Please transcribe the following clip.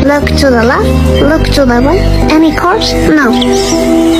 Look to the left, look to the right. Any cars? No.